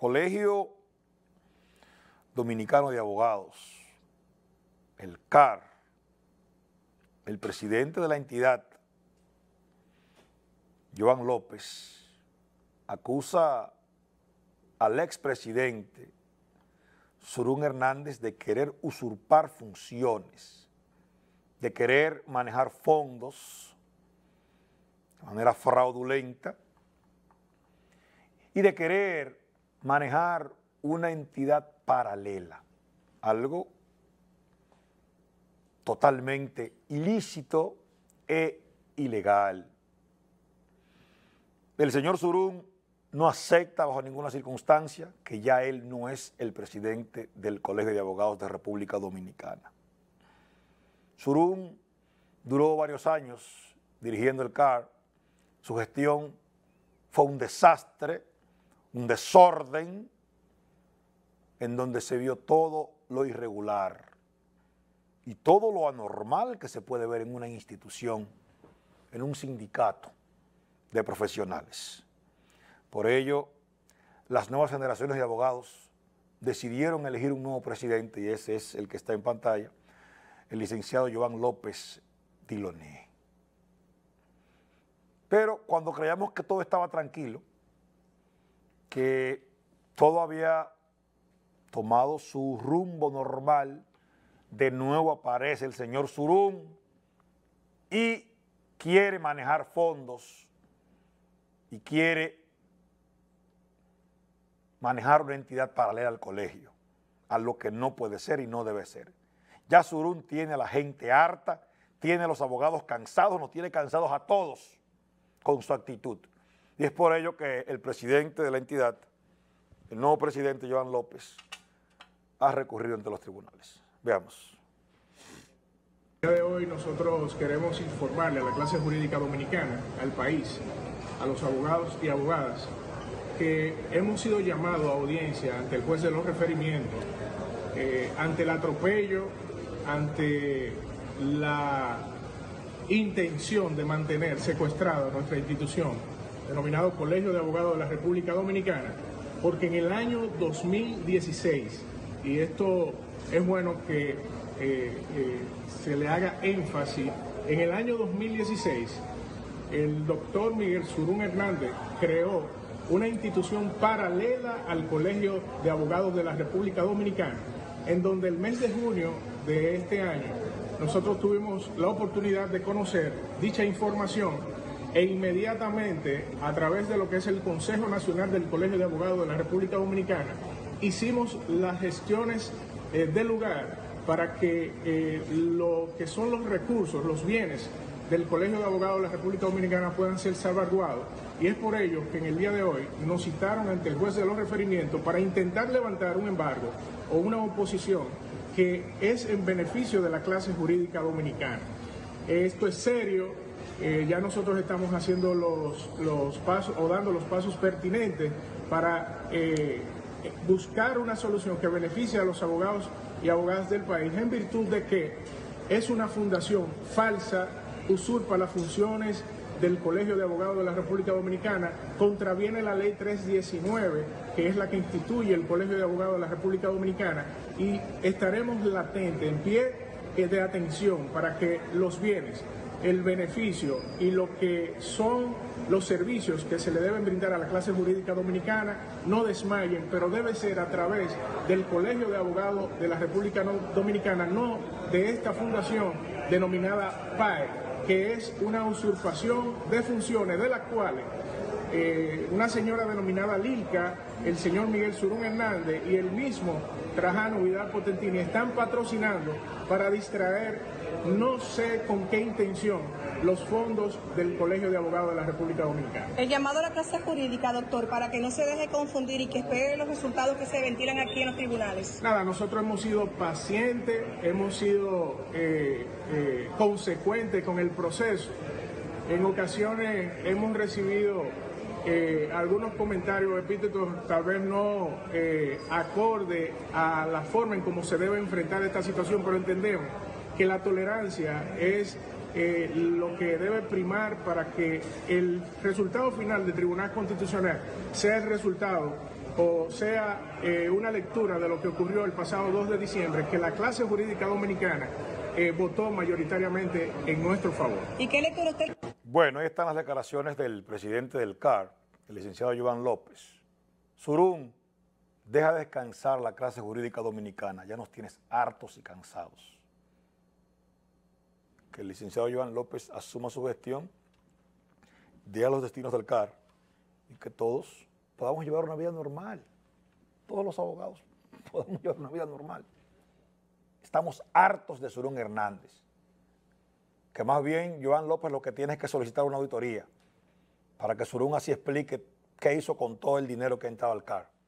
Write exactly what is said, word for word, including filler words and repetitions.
Colegio Dominicano de Abogados, el C A R, el presidente de la entidad, Joan López, acusa al expresidente Surún Hernández de querer usurpar funciones, de querer manejar fondos de manera fraudulenta y de querer manejar una entidad paralela, algo totalmente ilícito e ilegal. El señor Surún no acepta bajo ninguna circunstancia que ya él no es el presidente del Colegio de Abogados de República Dominicana. Surún duró varios años dirigiendo el C A R, su gestión fue un desastre, un desorden, en donde se vio todo lo irregular y todo lo anormal que se puede ver en una institución, en un sindicato de profesionales. Por ello, las nuevas generaciones de abogados decidieron elegir un nuevo presidente y ese es el que está en pantalla, el licenciado Joan López Diloné. Pero cuando creíamos que todo estaba tranquilo, que todo había tomado su rumbo normal, de nuevo aparece el señor Surún y quiere manejar fondos y quiere manejar una entidad paralela al colegio, a lo que no puede ser y no debe ser. Ya Surún tiene a la gente harta, tiene a los abogados cansados, nos tiene cansados a todos con su actitud. Y es por ello que el presidente de la entidad, el nuevo presidente Joan López, ha recurrido ante los tribunales. Veamos. El día de hoy nosotros queremos informarle a la clase jurídica dominicana, al país, a los abogados y abogadas, que hemos sido llamados a audiencia ante el juez de los referimientos, eh, ante el atropello, ante la intención de mantener secuestrada nuestra institución, denominado Colegio de Abogados de la República Dominicana, porque en el año dos mil dieciséis, y esto es bueno que eh, eh, se le haga énfasis, en el año dos mil dieciséis, el doctor Miguel Surún Hernández creó una institución paralela al Colegio de Abogados de la República Dominicana, en donde el mes de junio de este año nosotros tuvimos la oportunidad de conocer dicha información e inmediatamente, a través de lo que es el Consejo Nacional del Colegio de Abogados de la República Dominicana, hicimos las gestiones eh, del lugar para que eh, lo que son los recursos, los bienes del Colegio de Abogados de la República Dominicana puedan ser salvaguardados. Y es por ello que en el día de hoy nos citaron ante el juez de los referimientos para intentar levantar un embargo o una oposición que es en beneficio de la clase jurídica dominicana. Esto es serio, eh, ya nosotros estamos haciendo los, los pasos o dando los pasos pertinentes para eh, buscar una solución que beneficie a los abogados y abogadas del país, en virtud de que es una fundación falsa, usurpa las funciones del Colegio de Abogados de la República Dominicana, contraviene la ley trescientos diecinueve, que es la que instituye el Colegio de Abogados de la República Dominicana, y estaremos latentes, en pie de atención, para que los bienes, el beneficio y lo que son los servicios que se le deben brindar a la clase jurídica dominicana no desmayen, pero debe ser a través del Colegio de Abogados de la República Dominicana, no de esta fundación denominada P A E, que es una usurpación de funciones de las cuales eh, una señora denominada Lilka, el señor Miguel Surún Hernández y el mismo Trajano Vidal Potentini están patrocinando para distraer, no sé con qué intención, los fondos del Colegio de Abogados de la República Dominicana. El llamado a la clase jurídica, doctor, para que no se deje confundir y que espere los resultados que se ventilan aquí en los tribunales. Nada, nosotros hemos sido pacientes, hemos sido eh, eh, consecuentes con el proceso. En ocasiones hemos recibido eh, algunos comentarios, epítetos tal vez no eh, acorde a la forma en cómo se debe enfrentar esta situación, pero entendemos que la tolerancia es eh, lo que debe primar para que el resultado final del Tribunal Constitucional sea el resultado o sea eh, una lectura de lo que ocurrió el pasado dos de diciembre, que la clase jurídica dominicana eh, votó mayoritariamente en nuestro favor. ¿Y qué lectura usted? Bueno, ahí están las declaraciones del presidente del C A R, el licenciado Joan López. Surún, deja descansar la clase jurídica dominicana, ya nos tienes hartos y cansados. Que el licenciado Joan López asuma su gestión, dé a los destinos del C A R y que todos podamos llevar una vida normal. Todos los abogados podamos llevar una vida normal. Estamos hartos de Surún Hernández. Que más bien Joan López lo que tiene es que solicitar una auditoría para que Surún así explique qué hizo con todo el dinero que ha entrado al C A R.